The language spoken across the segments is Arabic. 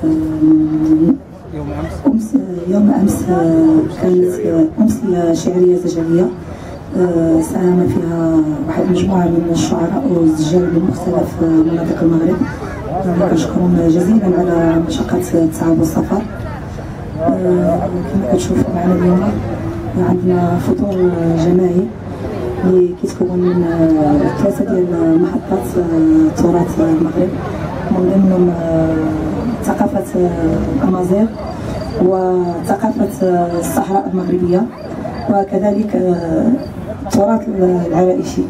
يوم أمس كانت أمسية شعرية زجاجية ساهم فيها واحد مجموعة من الشعراء والزجاج من مختلف مناطق المغرب. كنشكرهم جزيلا على مشقة التعب والسفر. كما كتشوفوا معنا اليوم عندنا فطور جماعي اللي كيتكون من 3 ديال محطات تراث المغرب، من ضمنهم ثقافة أمازيغ وثقافة الصحراء المغربية وكذلك التراث العرائشي.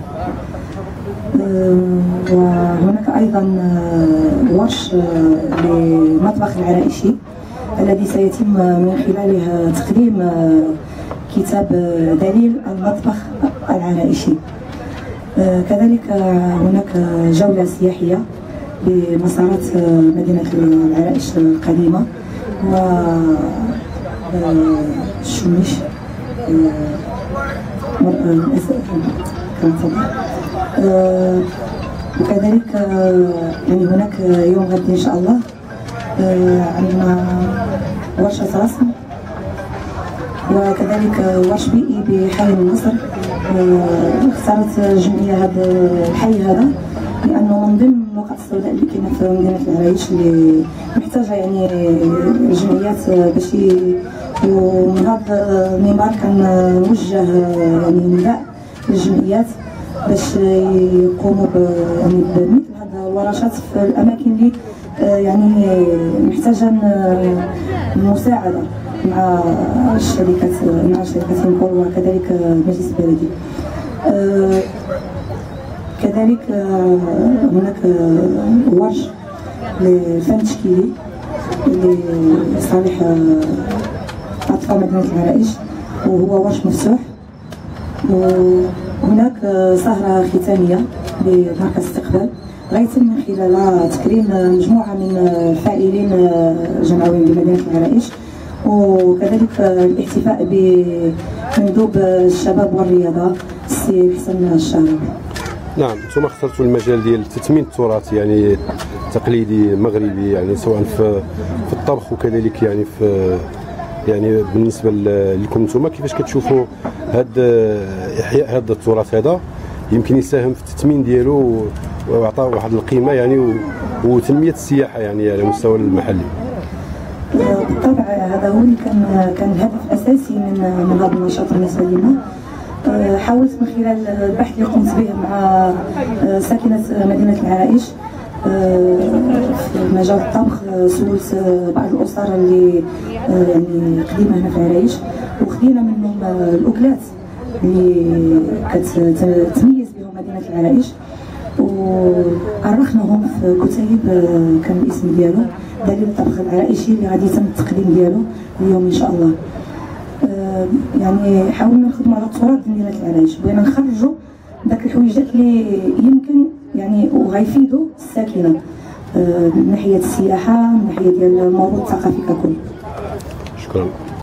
وهناك أيضا ورش للمطبخ العرائشي الذي سيتم من خلاله تقديم كتاب دليل المطبخ العرائشي. كذلك هناك جولة سياحية بمسارات مدينة العرائش القديمة والشميش وكذلك يعني هناك يوم غد إن شاء الله عندنا ورشة رسم وكذلك ورش بيئي بحي النصر. اختارت الجمعية هذا الحي هذا لأنه من ضمن النقط السوداء اللي كاينة في مدينة العرايش اللي محتاجة يعني الجمعيات باش ومن هذا المنبر كان موجه يعني نداء للجمعيات باش يقوموا يعني بمثل هذه الورشات في الأماكن اللي يعني محتاجة المساعدة مع الشركات ينقل وكذلك المجلس البلدي. كذلك هناك ورش للفن التشكيلي لصالح أطفال مدينة العرائش وهو ورش مفتوح. وهناك سهرة ختامية بمركز استقبال غيتم من خلالها تكريم مجموعة من الفاعلين جمعويين بمدينة العرائش وكذلك الاحتفاء بمندوب الشباب والرياضة السي حسن الشهري. نعم، انتم اخترتوا المجال ديال تثمين التراث يعني تقليدي مغربي، يعني سواء في الطبخ وكذلك يعني في يعني بالنسبه لكم انتم كيفاش كتشوفوا هذا احياء هذا التراث هذا يمكن يساهم في التثمين ديالو ويعطى واحد القيمه يعني وتنميه السياحه يعني على المستوى المحلي؟ بالطبع هذا هو اللي كان الهدف الاساسي من هذا النشاط بالنسبه لنا. حاولت من خلال البحث اللي قمت به مع ساكنه مدينه العرائش في مجال الطبخ. سولت بعض الاسر اللي يعني قديمه هنا في العرائش وخدينا منهم الاكلات اللي كتميز بهم مدينه العرائش وعرفناهم في كتيب كان الاسم ديالو دليل الطبخ العرائشي اللي غادي يتم التقديم ديالو اليوم ان شاء الله. يعني حاولنا نخدموا على التراث ديال مدينه العرائش، بغينا نخرجوا داك الحويجات اللي يمكن يعني وغيفيدوا الساكنه من ناحيه السياحه من ناحيه ديال الموروث الثقافي ككل. شكرا.